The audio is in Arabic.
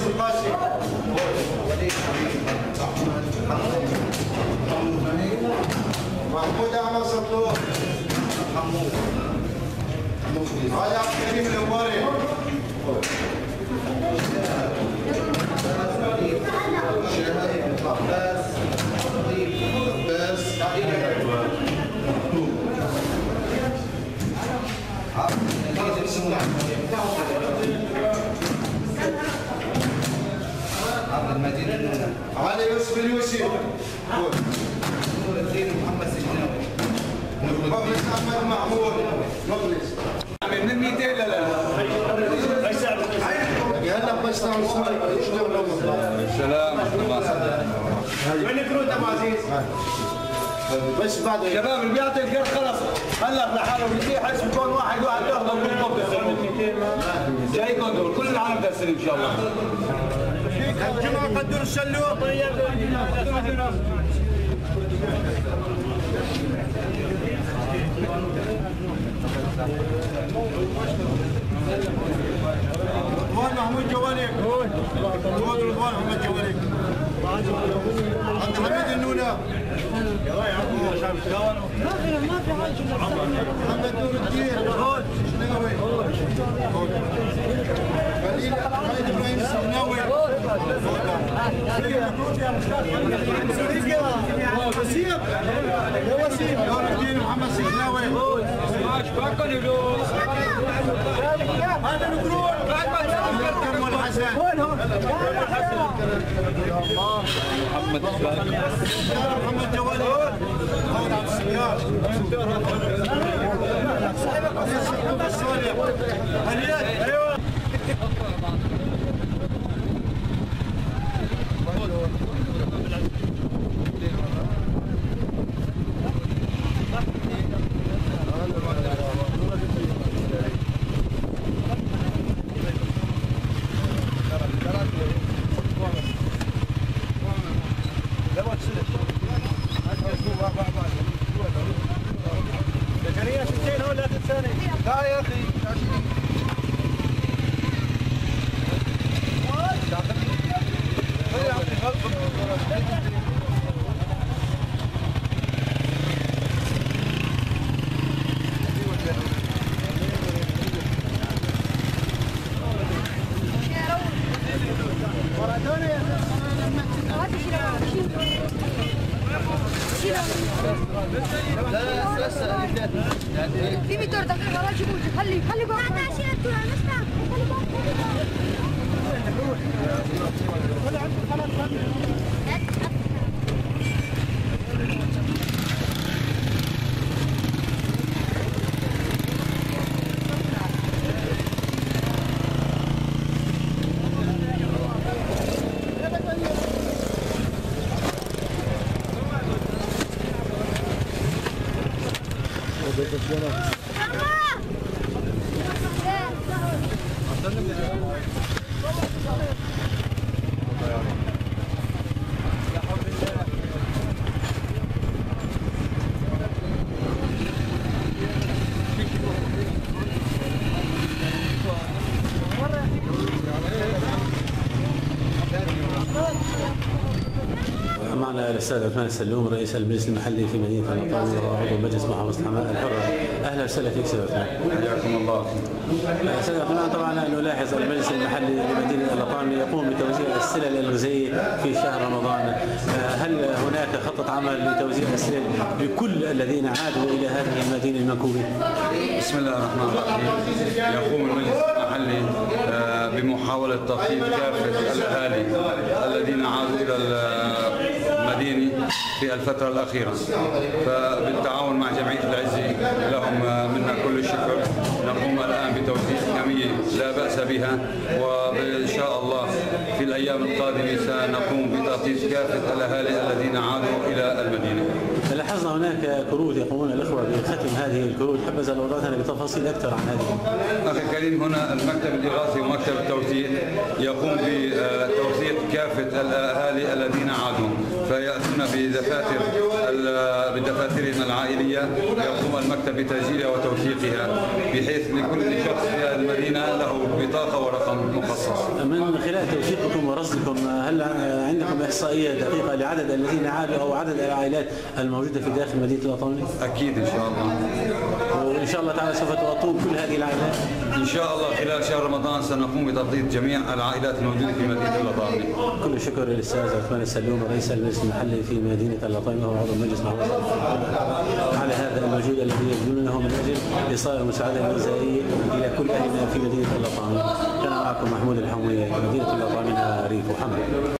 القاسي محمود احمد صدوق علي عبد الكريم الأنواري علي يوسف اليوسي نور الدين محمد سجناوي مخلص احمد محمود مخلص من 200 لا هلا بس السلام وين كروت ابو عزيز؟ بس بعد شباب اللي بيعطي القرض خلص هلا لحاله بيصير حيث بيكون واحد ياخذه كلكم تستلموا جايكم دول كل العالم تستلم ان شاء الله. الجمعه قدروا الشلوق رضوان محمود جواليك رضوان محمود جواليك عبد الحميد النونه محمد نور الدين شناوي خليل ابراهيم السجناوي نور الدين محمد السجناوي هذا القرون محمد حسن محمد جواد محمد عبد السيار ايوه لا يا اخي في 200 دقيقة راجع خلي بقى معنا الاستاذ عثمان السلوم رئيس المجلس المحلي في مدينه المطاوي وعضو مجلس محافظه حماة الحرة. اهلا وسهلا فيك استاذ عثمان. حياكم الله. استاذ عثمان، طبعا نلاحظ المجلس المحلي لمدينه اللطامي يقوم بتوزيع السلل الغذائيه في شهر رمضان. هل هناك خطه عمل لتوزيع السلل لكل الذين عادوا الى هذه المدينه المنكوبه؟ بسم الله الرحمن الرحيم. يقوم المجلس المحلي بمحاوله تخفيف كافه الاهالي الذين عادوا الى المدينة في الفترة الأخيرة، فبالتعاون مع جمعية العزي لهم منا كل الشكر نقوم الآن بتوزيع كمية لا بأس بها، وإن شاء الله في الأيام القادمة سنقوم بتخصيص كافة الأهالي الذين عادوا إلى المدينة. لاحظنا هناك كروت يقومون الأخوة بختم هذه الكروت، حبذا لو أردنا بتفاصيل أكثر عن هذه. أخي الكريم، هنا المكتب الإغاثي ومكتب التوزيع يقوم بتوزيع كافة الأهالي الذين عادوا، فيأتون بدفاترهم العائلية، يقوم المكتب بتسجيلها وتوثيقها بحيث لكل شخص في المدينة له بطاقة ورقم مخصص. من خلال توثيقكم ورصدكم هل عندكم إحصائية دقيقة لعدد الذين عادوا أو عدد العائلات الموجودة في داخل مدينة الأطامي؟ أكيد إن شاء الله. وإن شاء الله تعالى سوف تغطون كل هذه العائلات؟ إن شاء الله خلال شهر رمضان سنقوم بتغطية جميع العائلات الموجودة في مدينة الأطامي. كل الشكر للأستاذ عثمان السلوم رئيس المجلس المحلي في مدينة الأطامي وهو عضو المجلس على هذا المجهود الذي يبذلونه من أجل إيصال المساعدة الغذائية إلى كل أهلنا في مدينة الأطامي. كان معكم محمود الحموية مدينة الأطامي ريف وحمد.